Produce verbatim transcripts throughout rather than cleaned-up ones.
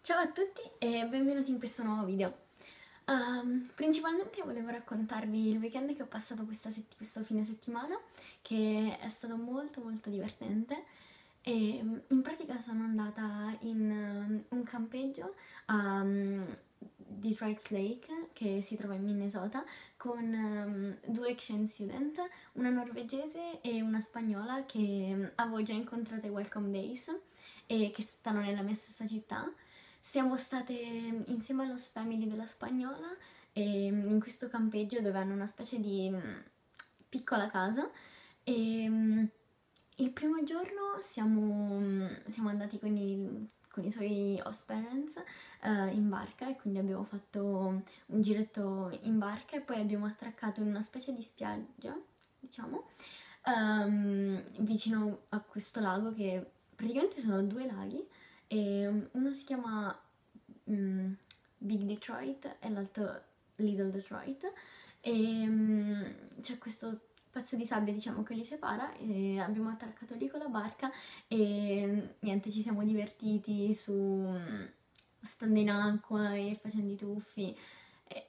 Ciao a tutti e benvenuti in questo nuovo video. Um, principalmente volevo raccontarvi il weekend che ho passato questa sett- questo fine settimana, che è stato molto molto divertente. E in pratica sono andata in um, un campeggio a um, Detroit Lake, che si trova in Minnesota, con um, due exchange student, una norvegese e una spagnola che um, avevo già incontrato ai Welcome Days e che stanno nella mia stessa città. Siamo state insieme allo family della spagnola e in questo campeggio dove hanno una specie di piccola casa e il primo giorno siamo, siamo andati con i, con i suoi host parents uh, in barca e quindi abbiamo fatto un giretto in barca e poi abbiamo attraccato in una specie di spiaggia, diciamo, um, vicino a questo lago che praticamente sono due laghi. E uno si chiama um, Big Detroit e l'altro Little Detroit e um, c'è questo pezzo di sabbia, diciamo, che li separa e abbiamo attraccato lì con la barca e niente, ci siamo divertiti su stando in acqua e facendo i tuffi e...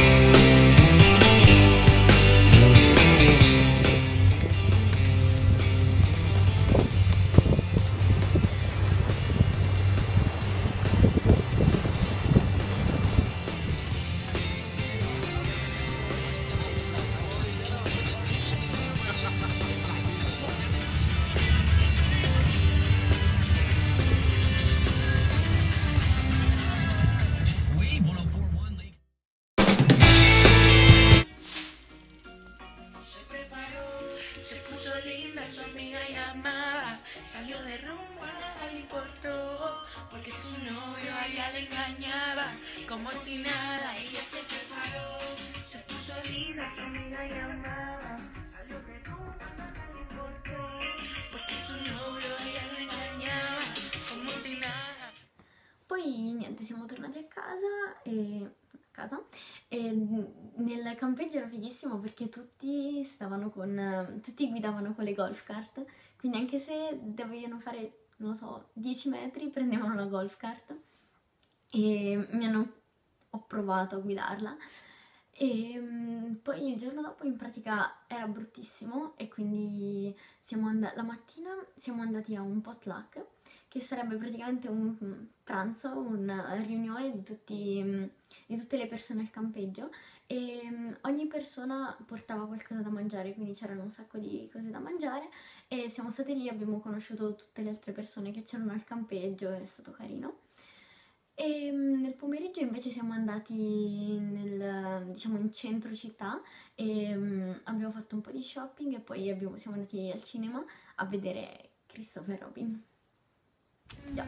Salió de rumbo, a nada le importó, porque su novio a ella le engañaba, como si nada, ella se preparó, se puso linda, su amiga llamaba, salió de rumbo, a nada le importó, porque su novio a ella le engañaba, como si nada. Poi niente, siamo tornati a casa e... casa e nel campeggio era fighissimo perché tutti stavano con tutti guidavano con le golf cart, quindi anche se dovevano fare, non lo so, dieci metri prendevano la golf cart e mi hanno ho provato a guidarla e um, poi il giorno dopo in pratica era bruttissimo e quindi siamo andati la mattina siamo andati a un potluck che sarebbe praticamente un pranzo, una riunione di, tutti, di tutte le persone al campeggio e ogni persona portava qualcosa da mangiare, quindi c'erano un sacco di cose da mangiare e siamo state lì, abbiamo conosciuto tutte le altre persone che c'erano al campeggio, è stato carino. E nel pomeriggio invece siamo andati nel, diciamo, in centro città e um, abbiamo fatto un po' di shopping e poi abbiamo, siamo andati al cinema a vedere Christopher Robin. Già.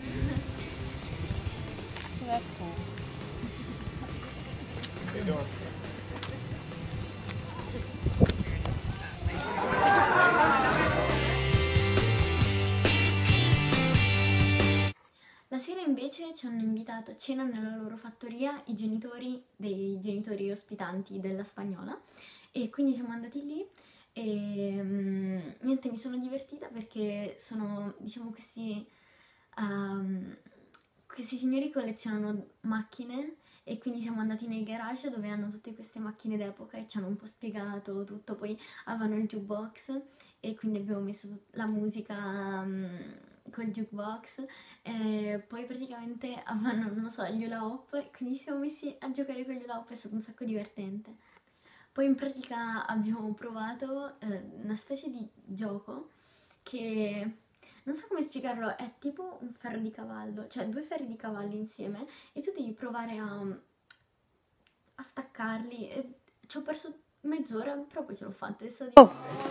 La sera invece ci hanno invitato a cena nella loro fattoria i genitori dei genitori ospitanti della spagnola e quindi siamo andati lì e um, niente, mi sono divertita perché sono, diciamo, questi, um, questi signori collezionano macchine e quindi siamo andati nel garage dove hanno tutte queste macchine d'epoca e ci hanno un po' spiegato tutto, poi avevano il jukebox e quindi abbiamo messo la musica um, col jukebox e poi praticamente avevano, non lo so, gli hula hoop e quindi ci siamo messi a giocare con gli hula hoop, è stato un sacco divertente. Poi in pratica abbiamo provato eh, una specie di gioco che non so come spiegarlo, è tipo un ferro di cavallo, cioè due ferri di cavallo insieme e tu devi provare a, a staccarli e ci ho perso mezz'ora, però poi ce l'ho fatta. Di... Oh.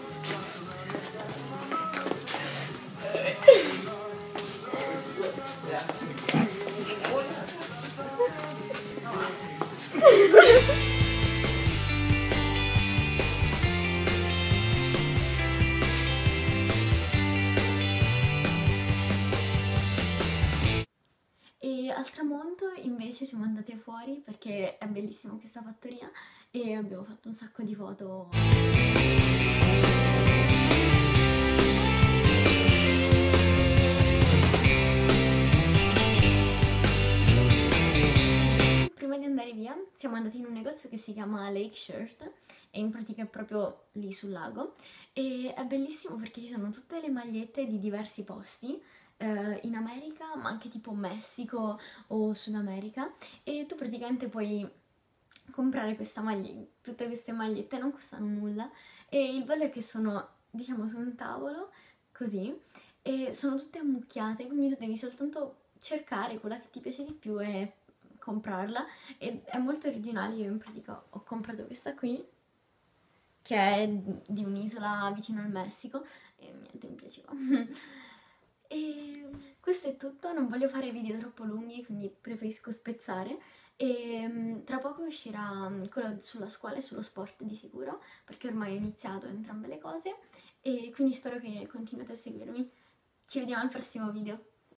E al tramonto invece siamo andate fuori perché è bellissima questa fattoria e abbiamo fatto un sacco di foto. Italia, siamo andati in un negozio che si chiama Lake Shirt e in pratica è proprio lì sul lago e è bellissimo perché ci sono tutte le magliette di diversi posti eh, in America, ma anche tipo Messico o Sud America, e tu praticamente puoi comprare questa maglia, tutte queste magliette non costano nulla e il bello è che sono, diciamo, su un tavolo così e sono tutte ammucchiate, quindi tu devi soltanto cercare quella che ti piace di più e comprarla, e è molto originale. Io in pratica ho comprato questa qui che è di un'isola vicino al Messico e niente, mi piaceva. E questo è tutto, non voglio fare video troppo lunghi, quindi preferisco spezzare. E mm, tra poco uscirà mm, quello sulla scuola e sullo sport di sicuro, perché ormai ho iniziato entrambe le cose e quindi spero che continuate a seguirmi. Ci vediamo al prossimo video.